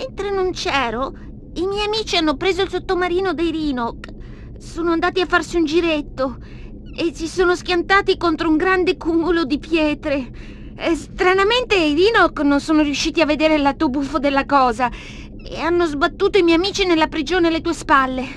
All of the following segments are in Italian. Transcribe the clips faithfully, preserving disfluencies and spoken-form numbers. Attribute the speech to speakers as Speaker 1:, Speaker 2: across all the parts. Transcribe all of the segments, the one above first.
Speaker 1: Mentre non c'ero, i miei amici hanno preso il sottomarino dei Rhinoc. Sono andati a farsi un giretto e si sono schiantati contro un grande cumulo di pietre. Eh, stranamente i Rhinoc non sono riusciti a vedere il lato buffo della cosa e hanno sbattuto i miei amici nella prigione alle tue spalle.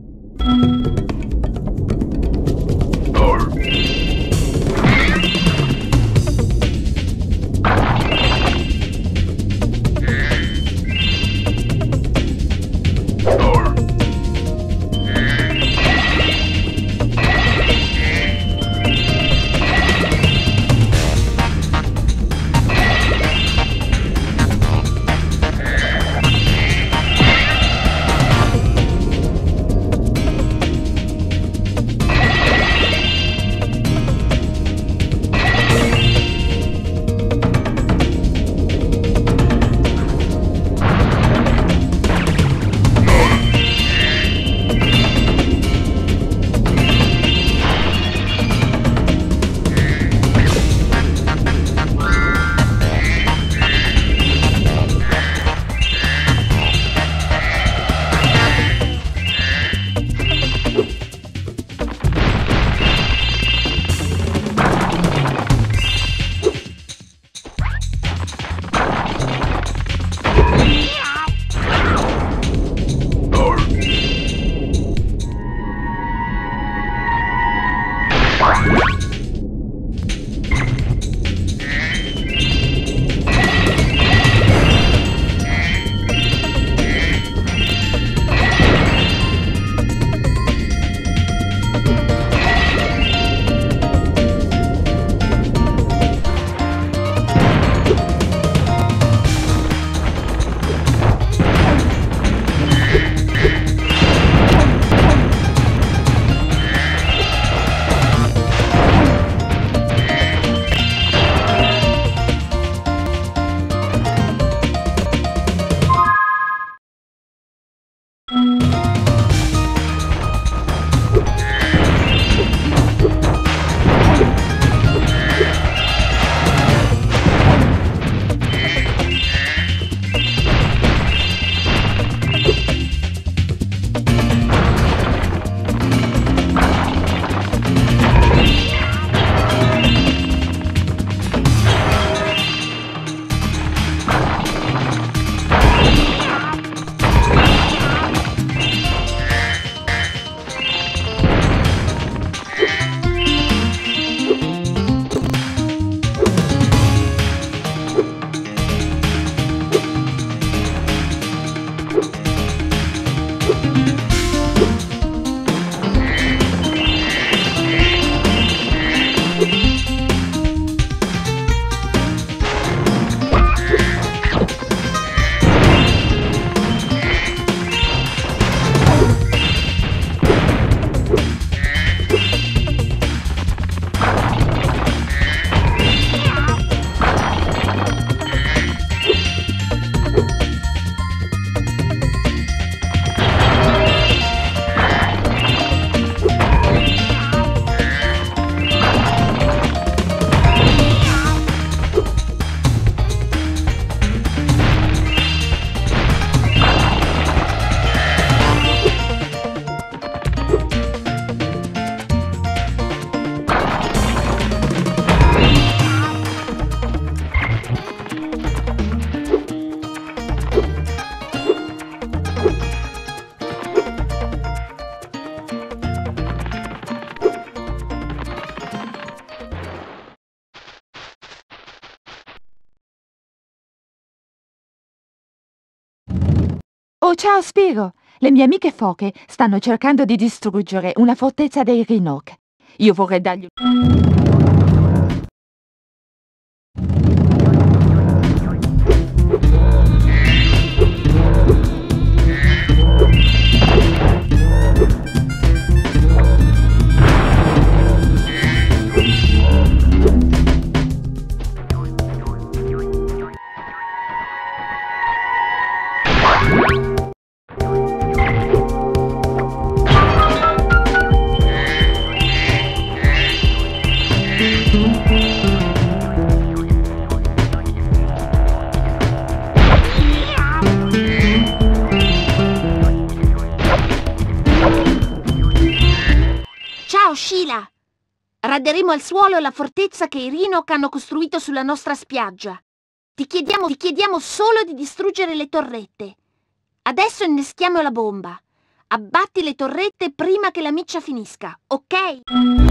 Speaker 2: Oh, ciao Spiro! Le mie amiche foche stanno cercando di distruggere una fortezza dei Rhinoc. Io vorrei dargli...
Speaker 1: Raderemo al suolo la fortezza che i Rhinoc hanno costruito sulla nostra spiaggia. Ti chiediamo, ti chiediamo solo di distruggere le torrette. Adesso inneschiamo la bomba. Abbatti le torrette prima che la miccia finisca, ok?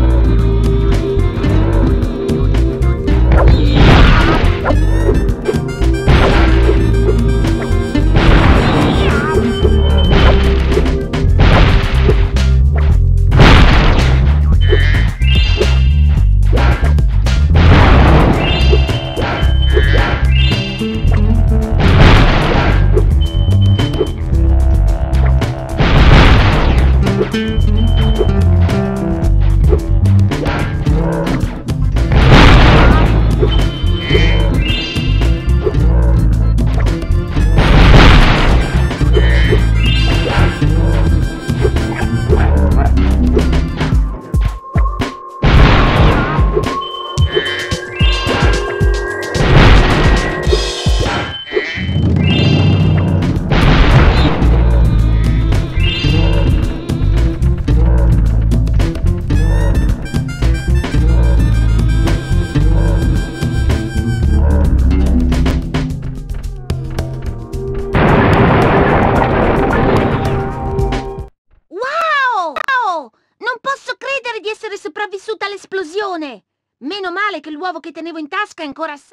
Speaker 1: Sopravvissuta all'esplosione! Meno male che l'uovo che tenevo in tasca è ancora sa...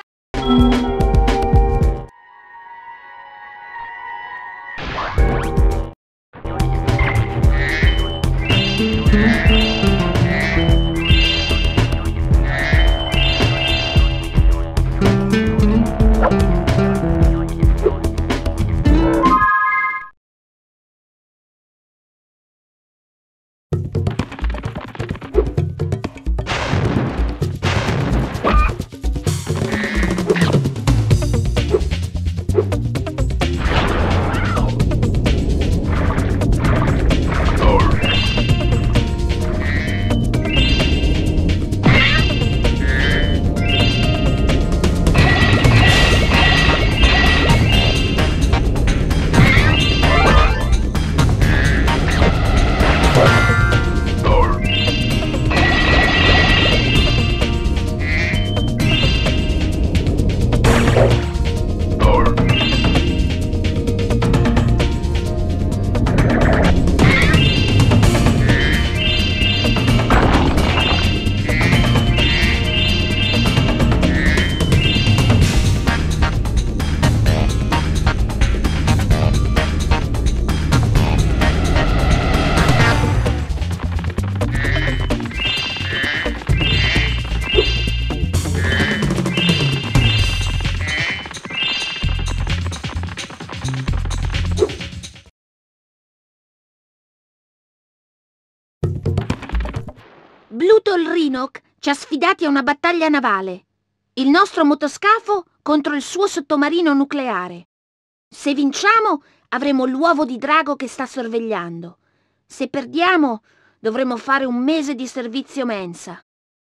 Speaker 1: Bluto il Rhinoc ci ha sfidati a una battaglia navale. Il nostro motoscafo contro il suo sottomarino nucleare. Se vinciamo, avremo l'uovo di drago che sta sorvegliando. Se perdiamo, dovremo fare un mese di servizio mensa.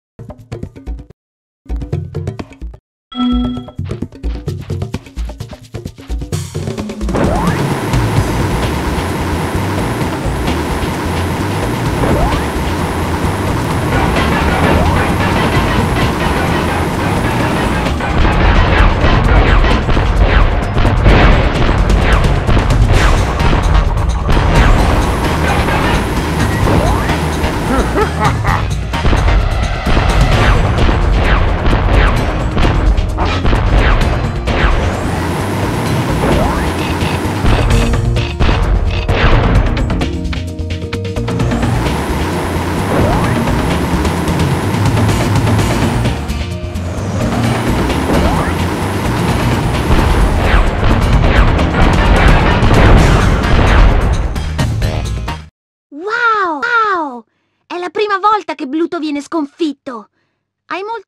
Speaker 1: È la prima volta che Bluto viene sconfitto. Hai molta...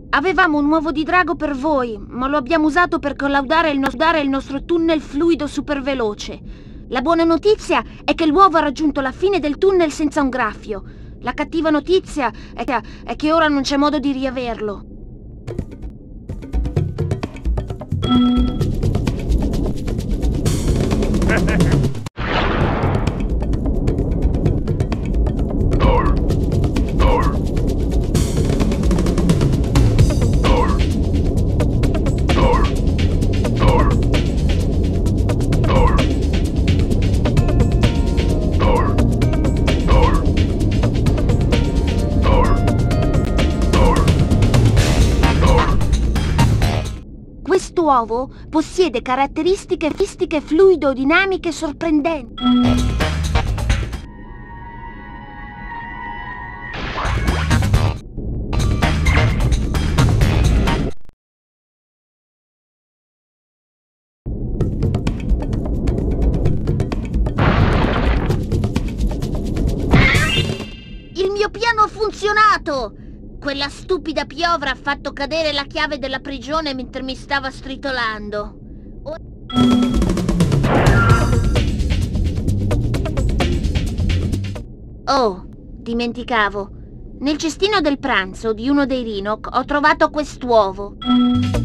Speaker 1: Avevamo un uovo di drago per voi, ma lo abbiamo usato per collaudare il, no- dare il nostro tunnel fluido superveloce. La buona notizia è che l'uovo ha raggiunto la fine del tunnel senza un graffio. La cattiva notizia è che, è che ora non c'è modo di riaverlo. Quest'uovo possiede caratteristiche fisiche fluidodinamiche sorprendenti. Il mio piano ha funzionato! Quella stupida piovra ha fatto cadere la chiave della prigione mentre mi stava stritolando. Oh, dimenticavo. Nel cestino del pranzo di uno dei Rhinoc ho trovato quest'uovo.